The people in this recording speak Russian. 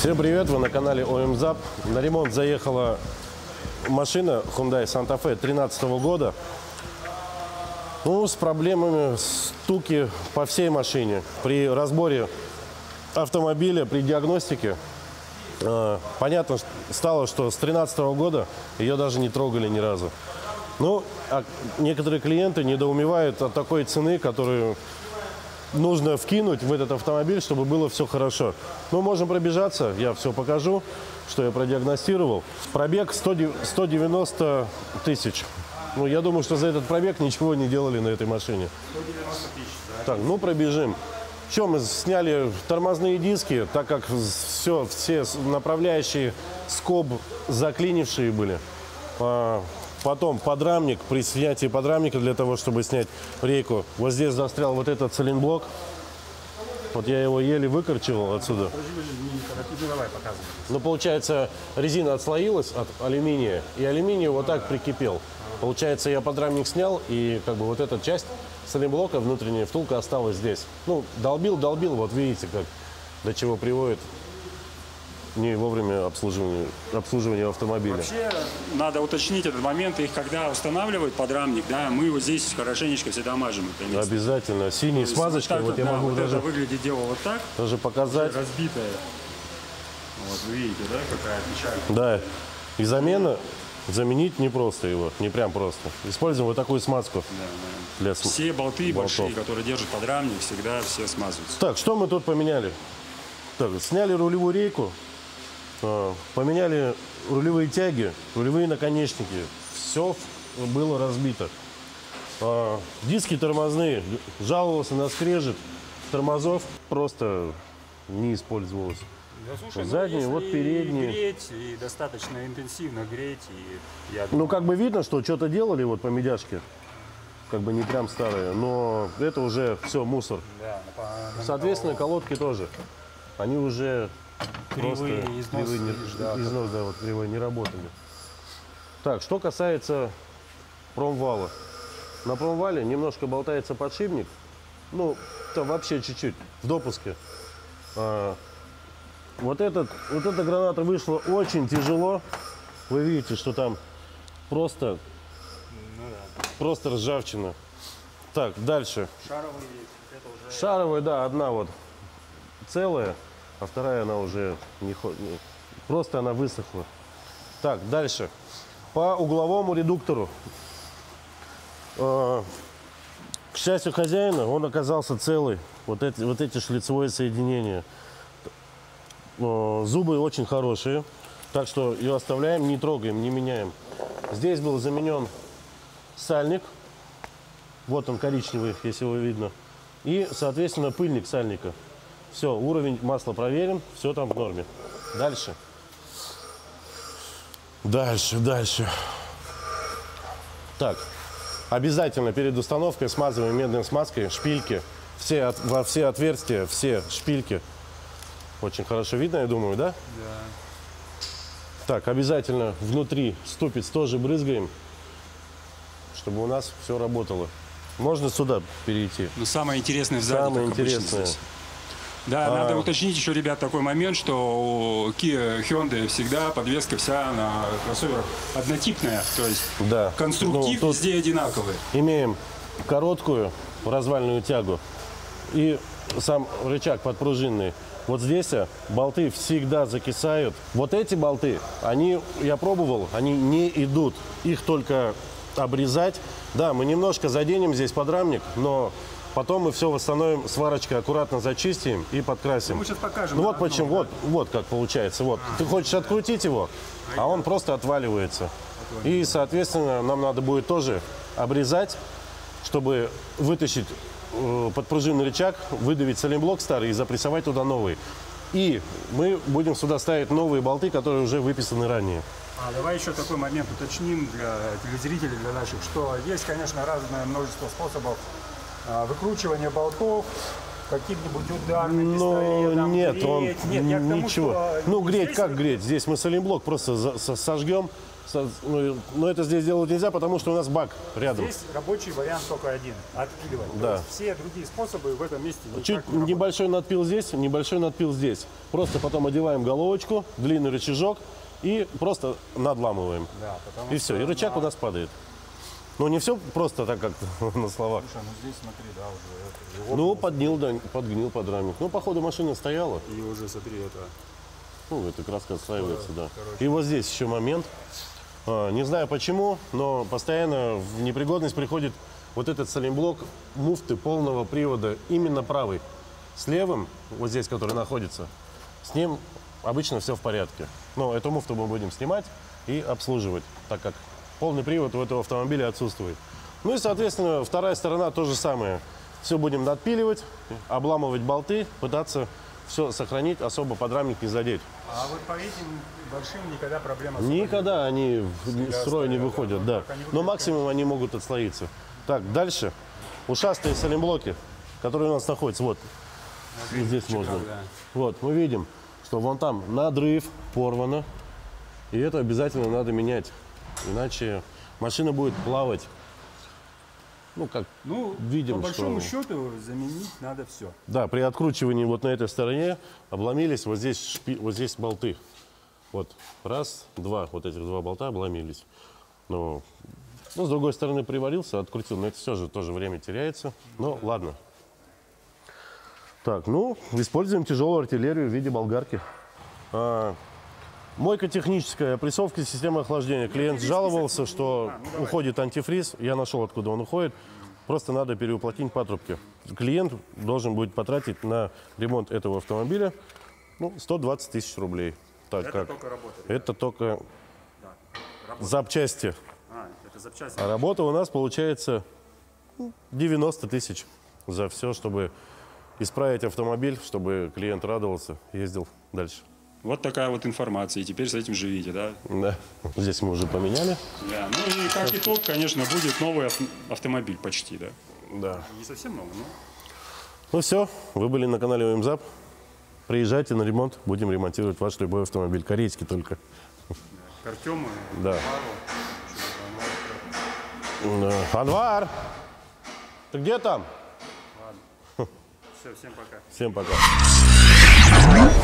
Всем привет, вы на канале ОМЗАП. На ремонт заехала машина Hyundai Santa Fe 2013 года. Ну, с проблемами стуки по всей машине. При разборе автомобиля, при диагностике, понятно стало, что с 2013 года ее даже не трогали ни разу. Ну, а некоторые клиенты недоумевают от такой цены, которую нужно вкинуть в этот автомобиль, чтобы было все хорошо. Ну, можем пробежаться, я все покажу, что я продиагностировал. Пробег 190 тысяч. Ну, я думаю, что за этот пробег ничего не делали на этой машине. 190 тысяч, да? Так, ну пробежим. Что, мы сняли тормозные диски, так как все направляющие скоб заклинившие были. Потом подрамник, при снятии подрамника для того, чтобы снять рейку, вот здесь застрял вот этот цилинблок. Вот я его еле выкорчевал отсюда. Давай, показывай. Ну, получается, резина отслоилась от алюминия, и алюминий вот так прикипел. Получается, я подрамник снял, и как бы вот эта часть цилинблока, внутренняя втулка, осталась здесь. Ну, долбил, вот видите, как до чего приводит не вовремя обслуживание автомобиля. Вообще, надо уточнить этот момент, их когда устанавливают подрамник, да, мы его здесь хорошенечко всегда мажем. Обязательно. Синей смазочкой, вот я могу вот даже это выглядит дело вот так. Даже показать. Разбитая. Вот, вы видите, да, какая печаль. Да. И заменить не просто его, не прям просто. Используем вот такую смазку. Да. Для все болты большие, которые держат подрамник, всегда все смазываются. Так, что мы тут поменяли? Так, сняли рулевую рейку, поменяли рулевые тяги, рулевые наконечники. Все было разбито. Диски тормозные. Жаловался на скрежет тормозов, просто не использовалось. Да, слушай, задние, вот передние. Греть и достаточно интенсивно греть. И я думаю... Ну, как бы видно, что что-то делали вот по медяшке. Как бы не прям старые, но это уже все мусор. Да, соответственно, колодки тоже. Они уже кривые, износ, да, вот кривые, не работали. Так, что касается промвала. На промвале немножко болтается подшипник. Ну, там вообще чуть-чуть, в допуске. Вот эта граната вышла очень тяжело. Вы видите, что там просто ржавчина. Так, дальше. Шаровые, это уже... Шаровая, да, одна вот целая, а вторая она уже не ходит. Просто она высохла. Так, дальше. По угловому редуктору. К счастью хозяина, он оказался целый. Вот эти шлицевые соединения. Зубы очень хорошие, так что ее оставляем, не трогаем, не меняем. Здесь был заменен сальник, вот он коричневый, если его видно, и, соответственно, пыльник сальника. Все, уровень масла проверен, все там в норме. Дальше. Так, обязательно перед установкой смазываем медной смазкой шпильки, во все отверстия, все шпильки. Очень хорошо видно, я думаю, да? Да. Так, обязательно внутри ступиц тоже брызгаем, чтобы у нас все работало. Можно сюда перейти. Но самое интересное сзади. Самое интересное. Да, надо уточнить еще, ребят, такой момент, что у Kia Hyundai всегда подвеска вся на кроссоверах однотипная, то есть да. конструктив везде одинаковый. Имеем короткую развальную тягу и сам рычаг подпружинный. Вот здесь болты всегда закисают. Вот эти болты, я пробовал, они не идут. Их только обрезать. Да, мы немножко заденем здесь подрамник, но потом мы все восстановим, сварочкой аккуратно зачистим и подкрасим. Мы сейчас покажем. Ну вот почему, вот как получается. Вот. Ты хочешь открутить его, а он просто отваливается. И, соответственно, нам надо будет тоже обрезать, чтобы вытащить подпружинный рычаг, выдавить цилинблок старый и запрессовать туда новый. И мы будем сюда ставить новые болты, которые уже выписаны ранее. Давай еще такой момент уточним для телезрителей, для наших, что есть, конечно, разное множество способов выкручивания болтов, каким-нибудь ударным пистолетом. Нет, греть. Нет, я к тому, ничего. что Ну, греть, как греть? Здесь мы цилинблок просто сожгем, Но это здесь делать нельзя, потому что у нас бак рядом. Здесь рабочий вариант только один – отпиливать. Да. То есть все другие способы в этом месте никак Чуть не работают. небольшой надпил здесь, небольшой надпил здесь. Просто потом одеваем головочку, длинный рычажок и просто надламываем. Да, потому И все, и рычаг у нас падает. Ну, не все просто так, как на словах. Слушай, ну здесь смотри, да, уже это, Ну, подгнил подрамник. Ну, походу, машина стояла. и уже смотри, это Ну, эта краска отслаивается, да. И вот здесь еще момент. Не знаю почему, но постоянно в непригодность приходит вот этот салимблок муфты полного привода, именно правый. С левым, вот здесь, который находится, с ним обычно все в порядке. Но эту муфту мы будем снимать и обслуживать, так как полный привод у этого автомобиля отсутствует. Ну и, соответственно, вторая сторона то же самое. Все будем надпиливать, обламывать болты, пытаться все сохранить, особо подрамник не задеть. А вот по этим большим никогда проблем особо Никогда они в строй не стоят, выходят, да. да. Как они Но выглядят, максимум они могут отслоиться. Так, дальше. Ушастые салимблоки, которые у нас находятся. Вот, здесь можно. да. Вот, мы видим, что вон там надрыв, порвано. И это обязательно надо менять. Иначе машина будет плавать. Ну, как Ну, видим, по большому что... счету заменить надо все. Да, при откручивании вот на этой стороне обломились вот здесь, вот здесь болты. Вот, раз, два, вот этих два болта обломились. Ну, с другой стороны приварился, открутил, но это все же тоже время теряется. Ну, ладно. Так, ну, используем тяжелую артиллерию в виде болгарки. Мойка техническая, опрессовка системы охлаждения. Клиент жаловался, что уходит антифриз. Я нашел, откуда он уходит. Просто надо переуплотнить патрубки. Клиент должен будет потратить на ремонт этого автомобиля 120 тысяч рублей. Так Это как только работа. это только запчасти. Это запчасти. А работа у нас получается 90 тысяч за все, чтобы исправить автомобиль, чтобы клиент радовался, ездил дальше. Вот такая вот информация. И теперь с этим живите, да? Да. Здесь мы уже поменяли. Да. Ну и как итог, конечно, будет новый автомобиль почти, да? Да. Не совсем новый, но... Ну все, вы были на канале ОМЗАП. Приезжайте на ремонт, будем ремонтировать ваш любой автомобиль. Корейский только. К Артему, Да. Да. Анвар! Ты где там? Все, всем пока. Всем пока.